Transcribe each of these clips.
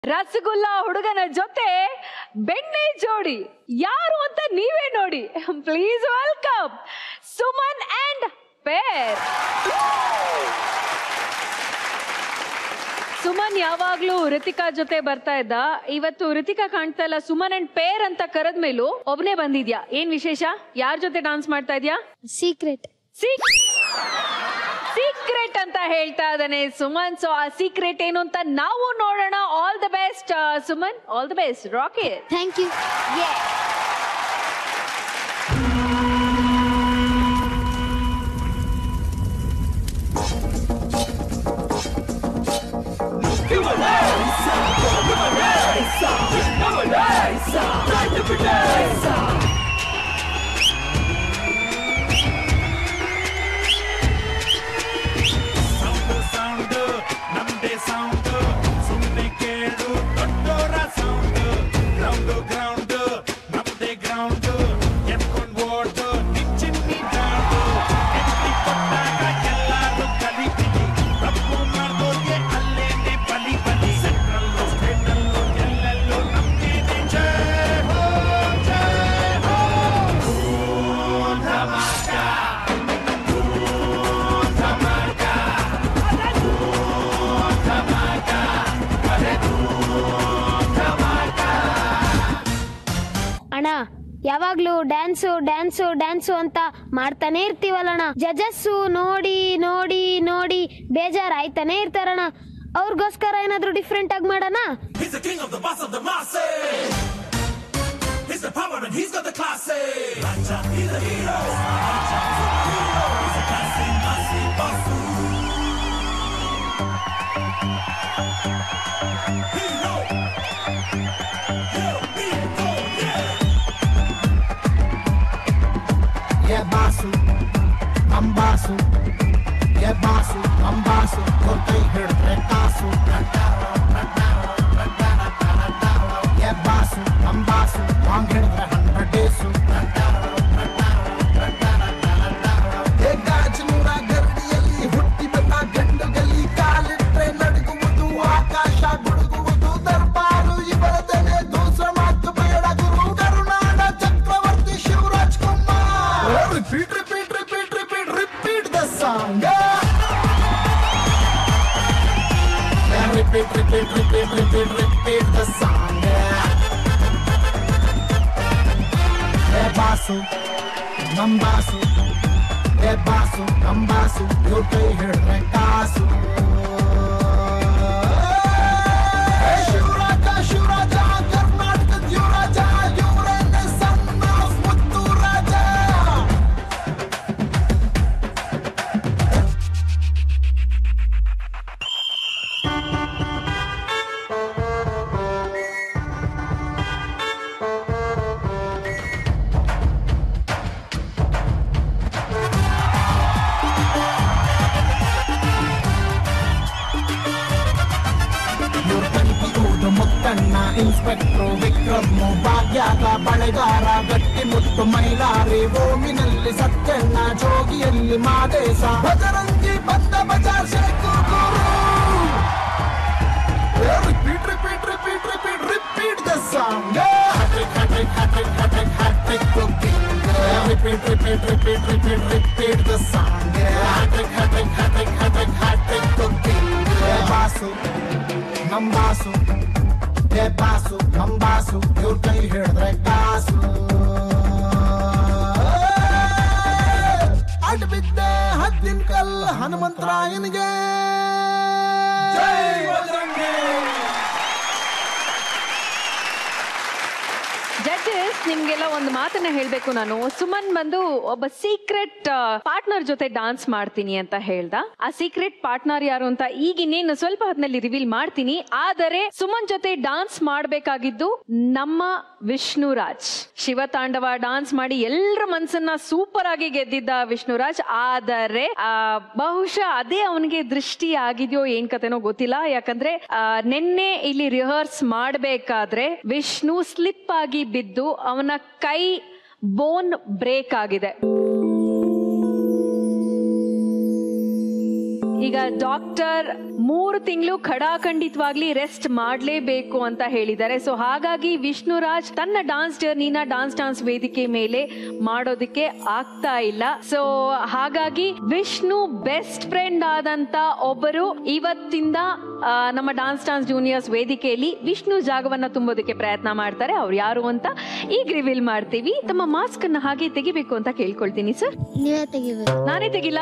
ರಸಗುಲ್ಲಾ ಹುಡುಗನ ಜೊತೆ ಬೆಣ್ಣೆ ಜೋಡಿ ಯಾರು ಅಂತ ನೀವೇ ನೋಡಿ. Please welcome Suman and pair. Suman ಯಾವಾಗ್ಲೂ ಋತಿಕಾ ಜೊತೆ ಬರ್ತಾ ಇದ್ದ. ಇವತ್ತು ಋತಿಕಾ ಕಾಣ್ತಾ ಇಲ್ಲ. ಸುಮನ್ ಅಂಡ್ ಪೇರ್ ಅಂತ ಕರೆದ ಮೇಲೂ ಒಬ್ನೇ ಬಂದಿದ್ಯಾ. ಏನ್ ವಿಶೇಷ? ಯಾರ ಜೊತೆ ಡಾನ್ಸ್ ಮಾಡ್ತಾ ಇದ್ಯಾ? ಸೀಕ್ರೆಟ್ ಸೀಕ್ರೆಟ್ ಅಂತ ಹೇಳ್ತಾ ಇದ್ದಾನೆ ಸುಮನ್. ಸೊ ಆ ಸೀಕ್ರೆಟ್ ಏನು ಅಂತ ನಾವು ನೋಡೋಣ. All the best Suman, all the best. Rocky. Thank you. ಯಾವಾಗ್ಲೂ ಡ್ಯಾನ್ಸು ಡ್ಯಾನ್ಸು ಡ್ಯಾನ್ಸು ಅಂತ ಮಾಡ್ತಾನೆ ಇರ್ತೀವಲ್ಲಣ್ಣ. ಜಜಸ್ಸು ನೋಡಿ ನೋಡಿ ನೋಡಿ ಬೇಜಾರಾಯ್ತಾನೆ ಇರ್ತಾರಣ್ಣ. ಅವ್ರಿಗೋಸ್ಕರ ಏನಾದ್ರೂ ಡಿಫ್ರೆಂಟ್ ಆಗಿ ಮಾಡೋಣ. Ambasu, yeah basu, ambasu, kortai hirdre kasu, yeah basu, ambasu, long hirdre 100 days. Ye gajnura gardiyalli hutti bata gandu galli kaalitre nadiguvudu aakasha guduguvudu darbaru ibaradane dusra maatu beda guru karunada chakravarti shivraj kumar. Repeat the song. Repeat the song. Hey basu, nambasu, hey basu, nambasu, you pay here like kasu. Hey Shivraja, Shivraja, Karnataka Yuraja, you're the son of Muttu Raja. Inspector Vikram ಭಾಗ್ಯಾಗ ಬಳೆಗಾರ ಗಟ್ಟಿ ಮುತ್ತು ಮೈಲಾರಿ ಓಮಿನಲ್ಲಿ ಸತ್ಯಣ್ಣ ಜೋಗಿಯಲ್ಲಿ ಮಾದೇಶ ಬಜರಂಗಿ ಬಂದ ಬಜಾರ್ ಶೇಖು repeat repeat repeat repeat repeat the song. Hattrick cooking. Repeat repeat repeat repeat repeat the song. Hattrick cooking. Boss ನಂಬಾಸು Hey basu, nambasu, your kay hirdre kasu. Ad bidde haddin kal Hanumantrayaniಗೆ ಜೈ Bajrangi. Judges, ನಿಮ್ಗೆಲ್ಲ ಒಂದು ಮಾತನ್ನ ಹೇಳ್ಬೇಕು ನಾನು. ಸುಮನ್ ಬಂದು ಒಬ್ಬ ಸೀಕ್ರೆಟ್ ಪಾರ್ಟ್ನರ್ ಜೊತೆ ಡಾನ್ಸ್ ಮಾಡ್ತೀನಿ ಅಂತ ಹೇಳ್ದ. ಆ ಸೀಕ್ರೆಟ್ ಪಾರ್ಟ್ನರ್ ಯಾರು ಅಂತ ಈಗ ಇನ್ನೇನು ಸ್ವಲ್ಪ ಹೊತ್ತಿನಲ್ಲಿ ರಿವೀಲ್ ಮಾಡ್ತೀನಿ. ಆದರೆ ಸುಮನ್ ಜೊತೆ ಡಾನ್ಸ್ ಮಾಡ್ಬೇಕಾಗಿದ್ದು ನಮ್ಮ ವಿಷ್ಣುರಾಜ್. ಶಿವತಾಂಡವ ಡಾನ್ಸ್ ಮಾಡಿ ಎಲ್ಲರ ಮನ್ಸನ್ನ ಸೂಪರ್ ಆಗಿ ಗೆದ್ದಿದ್ದ ವಿಷ್ಣುರಾಜ್. ಆದರೆ ಬಹುಶಃ ಅದೇ ಅವನಿಗೆ ದೃಷ್ಟಿ ಆಗಿದೆಯೋ ಏನ್ ಕತೆನೋ ಗೊತ್ತಿಲ್ಲ. ಯಾಕಂದ್ರೆ ನಿನ್ನೆ ಇಲ್ಲಿ ರಿಹರ್ಸ್ ಮಾಡ್ಬೇಕಾದ್ರೆ ವಿಷ್ಣು ಸ್ಲಿಪ್ ಆಗಿ ಬಿದ್ದು ಅವನ ಕೈ ಬೋನ್ ಬ್ರೇಕ್ ಆಗಿದೆ. ಈಗ ಡಾಕ್ಟರ್ 3 ತಿಂಗಳು ಖಡಾಖಂಡಿತವಾಗ್ಲಿ ರೆಸ್ಟ್ ಮಾಡ್ಲೇಬೇಕು ಅಂತ ಹೇಳಿದ್ದಾರೆ. ಸೊ ಹಾಗಾಗಿ ವಿಷ್ಣುರಾಜ್ ತನ್ನ ಡಾನ್ಸ್ ಜರ್ನಿನ ಡಾನ್ಸ್ ವೇದಿಕೆ ಮೇಲೆ ಮಾಡೋದಕ್ಕೆ ಆಗ್ತಾ ಇಲ್ಲ. ಸೊ ಹಾಗಾಗಿ ವಿಷ್ಣು ಬೆಸ್ಟ್ ಫ್ರೆಂಡ್ ಆದಂತ ಒಬ್ಬರು ಇವತ್ತಿಂದ ನಮ್ಮ ಡಾನ್ಸ್ ಜೂನಿಯರ್ಸ್ ವೇದಿಕೆಯಲ್ಲಿ ವಿಷ್ಣು ಜಾಗವನ್ನ ತುಂಬೋದಕ್ಕೆ ಪ್ರಯತ್ನ ಮಾಡ್ತಾರೆ. ಅವ್ರು ಯಾರು ಅಂತ ಈಗ ರಿವೀಲ್ ಮಾಡ್ತೀವಿ. ತಮ್ಮ ಮಾಸ್ಕ್ ಅನ್ನ ಹಾಗೆ ತೆಗಿಬೇಕು ಅಂತ ಕೇಳ್ಕೊಳ್ತೀನಿ ಸರ್. ನೀವೇ ತೆಗಿಬೇಕು. ನಾನೇ ತೆಗಿಲ್ಲ?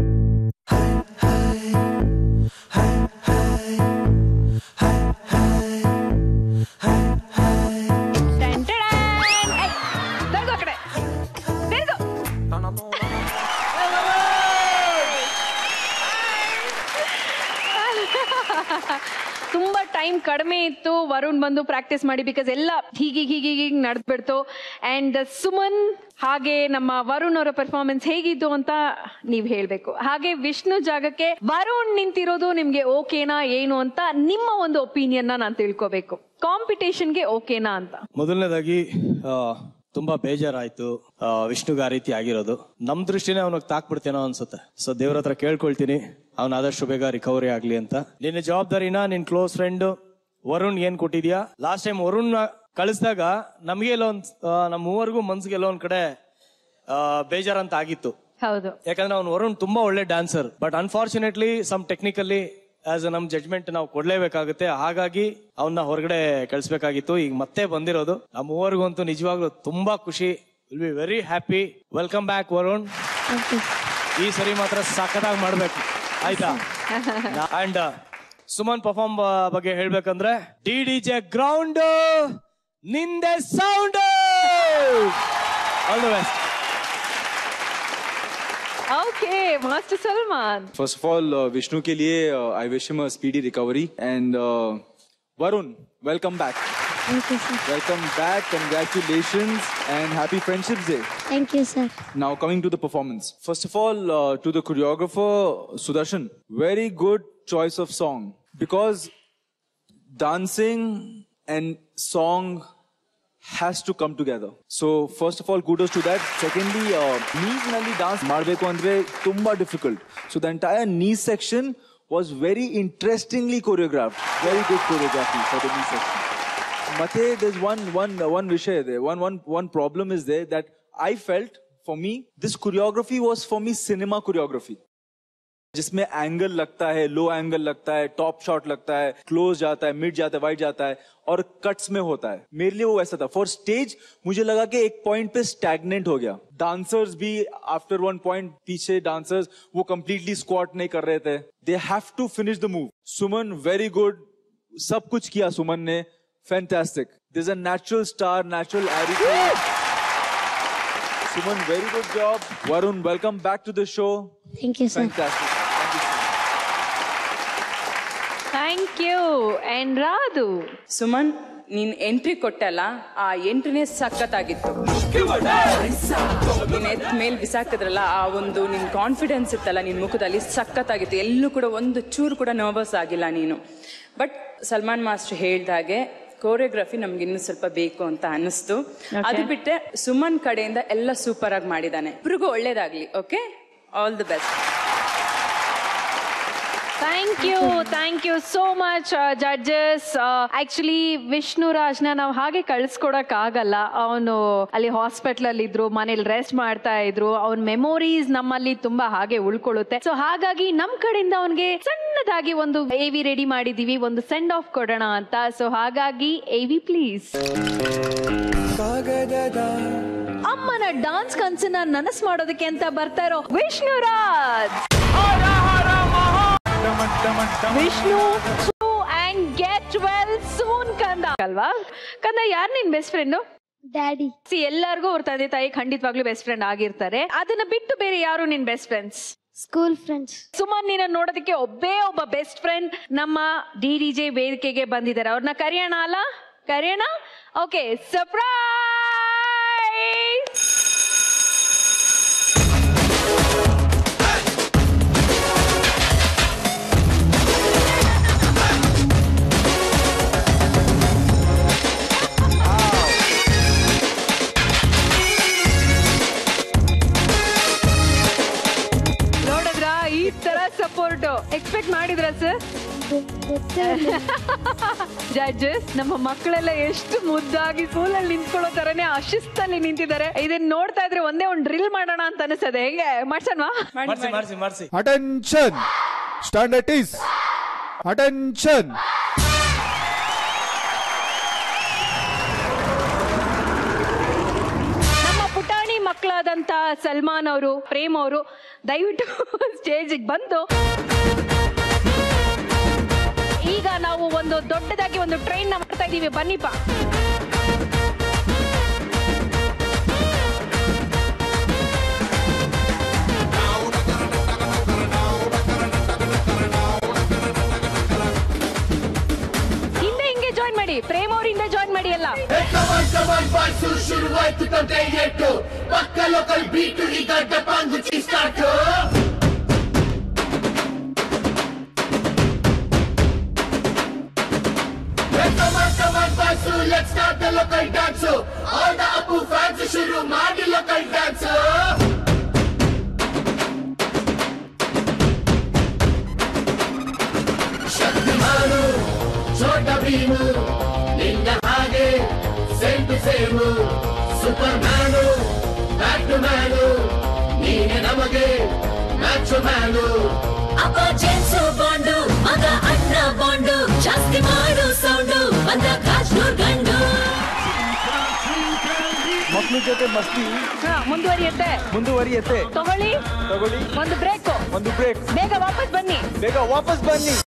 ತುಂಬಾ ಟೈಮ್ ಕಡಿಮೆ ಇತ್ತು. ವರುಣ್ ಬಂದು ಪ್ರಾಕ್ಟೀಸ್ ಮಾಡಿ, ಬಿಕಾಸ್ ಎಲ್ಲ ಹೀಗೆ ನಡೆದ್ಬಿಡ್ತು. ಅಂಡ್ ಸುಮನ್ ಹಾಗೆ ನಮ್ಮ ವರುಣ್ ಅವರ ಪರ್ಫಾರ್ಮೆನ್ಸ್ ಹೇಗಿತ್ತು ಅಂತ ನೀವ್ ಹೇಳ್ಬೇಕು. ಹಾಗೆ ವಿಷ್ಣು ಜಾಗಕ್ಕೆ ವರುಣ್ ನಿಂತಿರೋದು ನಿಮ್ಗೆ ಓಕೆನಾ ಏನು ಅಂತ ನಿಮ್ಮ ಒಂದು ಒಪಿನಿಯನ್ ನಾನು ತಿಳ್ಕೋಬೇಕು. ಕಾಂಪಿಟೇಷನ್ಗೆ ಓಕೆನಾ ಅಂತ. ಮೊದಲನೇದಾಗಿ ತುಂಬಾ ಬೇಜಾರಾಯ್ತು ವಿಷ್ಣುಗೆ ಆ ರೀತಿ ಆಗಿರೋದು. ನಮ್ ದೃಷ್ಟಿನೇ ಅವನಿಗೆ ತಾಕ್ಬಿಡ್ತೇನೋ ಅನ್ಸುತ್ತೆ. ಸೊ ದೇವ್ರ ಹತ್ರ ಕೇಳ್ಕೊಳ್ತೀನಿ ಅವ್ನ ಆದಷ್ಟು ಬೇಗ ರಿಕವರಿ ಆಗ್ಲಿ ಅಂತ. ನಿನ್ನ ಜವಾಬ್ದಾರಿನ ನಿನ್ ಕ್ಲೋಸ್ ಫ್ರೆಂಡ್ ವರುಣ್ ಏನ್ ಕೊಟ್ಟಿದ್ಯಾ. ಲಾಸ್ಟ್ ಟೈಮ್ ವರುಣ್ ಕಳಿಸಿದಾಗ ನಮ್ಗೆ ಎಲ್ಲೋ ನಮ್ ಮೂವರ್ಗೂ ಮನ್ಸಿಗೆ ಎಲ್ಲೋ ಒಂದ್ ಕಡೆ ಬೇಜಾರಂತ ಆಗಿತ್ತು. ಹೌದು, ಯಾಕಂದ್ರೆ ಅವ್ನು ವರುಣ್ ತುಂಬಾ ಒಳ್ಳೆ dancer. But unfortunately some technically as ನಮ್ ಜಡ್ಜ್ಮೆಂಟ್ ನಾವು ಕೊಡ್ಲೇಬೇಕಾಗುತ್ತೆ. ಹಾಗಾಗಿ ಅವನ್ನ ಹೊರಗಡೆ ಕಳಿಸ್ಬೇಕಾಗಿತ್ತು. ಈಗ ಮತ್ತೆ ಬಂದಿರೋದು. ನಮ್ಮ ಮೂವರ್ಗಂತೂ ನಿಜವಾಗ್ಲೂ ತುಂಬಾ ಖುಷಿ. Will be very happy. Welcome back Varun. ಈ ಸರಿ ಮಾತ್ರ ಸಖತ್ತಾಗಿ ಮಾಡ್ಬೇಕು, ಆಯ್ತಾ? ಅಂಡ್ ಸುಮನ್ ಪರ್ಫಾರ್ಮ್ ಬಗ್ಗೆ ಹೇಳ್ಬೇಕಂದ್ರೆ DJ ಗ್ರೌಂಡ್ ನಿಂದೆ sound. All the best. Okay, Master Salman. First of all, Vishnu ke liye I wish him a speedy recovery. And Varun, welcome back. Thank you, sir. Welcome back. Congratulations and happy Friendships Day. Thank you, sir. Now coming to the performance. First of all, to the choreographer Sudarshan, very good choice of song, because dancing and song has to come together. So first of all, kudos to that. Secondly, knees nalli dance ಮಾಡಬೇಕು ಅಂದ್ರೆ ತುಂಬಾ difficult. So the entire knee section was very interestingly choreographed. Very good choreography for the knee section. Mate, there's one ವಿಷಯ ಇದೆ. One problem is there that I felt, for me, this choreography was for me cinema choreography. जिसमें angle लगता है, लो angle लगता है, top shot लगता है, close जाता है, मिड जाता है, वाइड जाता है और कट्स में होता है. मेरे लिए वो ऐसा था. फॉर स्टेज मुझे लगा कि एक पॉइंट पे स्टैग्नेंट हो गया. डांसर्स भी आफ्टर वन पॉइंट पीछे डांसर्स वो कंप्लीटली स्क्वाट नहीं कर रहे थे. They have to finish the move. Suman very good. सब कुछ किया सुमन ने. Fantastic. This is a natural star, natural attitude. Suman, very good job. Varun, welcome back to the show. Thank you, sir. Fantastic. Thank you. And Radu. Suman, ನೀನ್ entry ಕೊಟ್ಟಲ್ಲ, ಆ ಎಂಟ್ರಿನೇ ಸಖತ್ತಾಗಿತ್ತು. ನೀನ್ ಎತ್ ಮೇಲ್ ಬಿಸಾಕಿದ್ರಲ್ಲ, ಆ ಒಂದು ನಿನ್ ಕಾನ್ಫಿಡೆನ್ಸ್ ಇತ್ತಲ್ಲ ನಿನ್ ಮುಖದಲ್ಲಿ, ಸಖತ್ತಾಗಿತ್ತು. ಎಲ್ಲೂ ಕೂಡ ಒಂದು ಚೂರು ಕೂಡ ನರ್ವಸ್ ಆಗಿಲ್ಲ ನೀನು. ಬಟ್ ಸಲ್ಮಾನ್ ಮಾಸ್ಟರ್ ಹೇಳ್ದಾಗೆ ಕೋರಿಯೋಗ್ರಫಿ ನಮ್ಗೆ ಇನ್ನು ಸ್ವಲ್ಪ ಬೇಕು ಅಂತ ಅನ್ನಿಸ್ತು. ಅದು ಬಿಟ್ಟರೆ ಸುಮನ್ ಕಡೆಯಿಂದ ಎಲ್ಲ ಸೂಪರ್ ಆಗಿ ಮಾಡಿದಾನೆ. ಇಬ್ರಿಗೂ ಒಳ್ಳೇದಾಗ್ಲಿ. Okay, all the best. Thank you so much judges. Actually ವಿಷ್ಣುರಾಜ್ನ ನಾವು ಹಾಗೆ ಕಳ್ಸ್ಕೊಡಕ್ ಆಗಲ್ಲ. ಅವನು ಅಲ್ಲಿ ಹಾಸ್ಪಿಟಲ್ ಅಲ್ಲಿ ಇದ್ರು, ಮನೇಲಿ ರೆಸ್ಟ್ ಮಾಡ್ತಾ ಇದ್ರು. ಅವನ್ ಮೆಮೊರೀಸ್ ನಮ್ಮಲ್ಲಿ ತುಂಬಾ ಹಾಗೆ ಉಳ್ಕೊಳ್ಳುತ್ತೆ. ಸೊ ಹಾಗಾಗಿ ನಮ್ ಕಡೆಯಿಂದ ಅವನ್ಗೆ ಸಣ್ಣದಾಗಿ ಒಂದು AV ರೆಡಿ ಮಾಡಿದೀವಿ, ಒಂದು ಸೆಂಡ್ ಆಫ್ ಕೊಡೋಣ ಅಂತ. ಸೊ ಹಾಗಾಗಿ AV ಪ್ಲೀಸ್. ಅಮ್ಮನ ಡಾನ್ಸ್ ಕನ್ಸನ್ನ ನನಸ್ ಮಾಡೋದಕ್ಕೆ ಅಂತ ಬರ್ತಾ ಇರೋ ವಿಷ್ಣುರಾಜ್. Vishnu and get well soon ಕಂದ ಅಲ್ವಾ? ಕಂದ, ಯಾರು ನಿನ್ ಬೆಸ್ಟ್ ಫ್ರೆಂಡು? ಡ್ಯಾಡಿ. ಎಲ್ಲರಿಗೂ ಅವ್ರ ತಂದೆ ತಾಯಿ ಖಂಡಿತವಾಗ್ಲೂ ಬೆಸ್ಟ್ ಫ್ರೆಂಡ್ ಆಗಿರ್ತಾರೆ. ಅದನ್ನ ಬಿಟ್ಟು ಬೇರೆ ಯಾರು ನಿನ್ best friends? School friends. Suman, ನೀನ ನೋಡೋದಕ್ಕೆ ಒಬ್ಬ ಬೆಸ್ಟ್ ಫ್ರೆಂಡ್ ನಮ್ಮ DJ ವೇದಿಕೆಗೆ ಬಂದಿದ್ದಾರೆ. ಅವ್ರನ್ನ ಕರೆಯೋಣ ಅಲ್ಲ? ಕರೆಯೋಣ. Okay, surprise. ಜಡ್ಜಸ್, ನಮ್ಮ ಮಕ್ಕಳೆಲ್ಲ ಎಷ್ಟು ಮುದ್ದಾಗಿ ಸ್ಕೂಲಲ್ಲಿ ನಿಂತ್ಕೊಳ್ಳೋ ತರನೇ ಆ ಶಿಸ್ತಲ್ಲಿ ನಿಂತಿದ್ದಾರೆ. ಇದನ್ನ ನೋಡ್ತಾ ಇದ್ರೆ ಒಂದೇ ಒಂದು ಡ್ರಿಲ್ ಮಾಡೋಣ ಅಂತ ಅನಿಸ್ತದೆ. ಹೇಗೆ ಮಾಡ್ಸನ್ವಾ? ಮಾಡಿಸಿ. Attention, standard is attention. ನಮ್ಮ ಪುಟಾಣಿ ಮಕ್ಕಳಾದಂತ ಸಲ್ಮಾನ್ ಅವರು, ಪ್ರೇಮ್ ಅವರು ದಯವಿಟ್ಟು ಸ್ಟೇಜಿಗೆ ಬಂದು ಈಗ ನಾವು ಒಂದು ದೊಡ್ಡದಾಗಿ ಒಂದು ಟ್ರೈನ್ ಮಾಡ್ತಾ ಇದೀವಿ. ಬನ್ನಿಪ್ಪ. ಹಿಂದೆ ಹಿಂಗೆ ಜಾಯಿನ್ ಮಾಡಿ, ಪ್ರೇಮ್ ಅವ್ರ ಹಿಂದೆ ಜಾಯಿನ್ ಮಾಡಿ ಎಲ್ಲ. ಶುರುವಾಯ್ತು ತಂದೆ ಎಟ್ಟು ಪಕ್ಕ ಲೋಕಲ್ ಬೀಟು ಈಗ ಡಪಾಂಗು start. Let's start the local dance. All the Apu fans shuru ಮಾಡಿ local dance. ಶಕ್ತಿಮಾನು ಛೋಟ ಭೀಮು ನಿನ್ನ ಹಾಗೆ same to same. Superman back to man ನೀನೆ ನಮಗೆ ಮ್ಯಾಚ್ ಮ್ಯಾನು. ಅಪ್ಪ ಜೇಮ್ಸು ಬಾಂಡು ಮಗ ಅಣ್ಣ ಬಾಂಡು ಜಾಸ್ತಿ ಮಾಡು ಸೌಂಡು ಬಂದ ಕಾಶ್ನೂರ್ ಗಂಡು. ಮಕ್ಕಳ ಜೊತೆ ಮಸ್ತಿ ಮುಂದುವರಿಯುತ್ತೆ. ತಗೊಳ್ಳಿ ತಗೊಳ್ಳಿ ಒಂದು ಬ್ರೇಕ್. ಒಂದು ಬ್ರೇಕ್. ಬೇಗ ವಾಪಸ್ ಬನ್ನಿ. ಬೇಗ ವಾಪಸ್ ಬನ್ನಿ.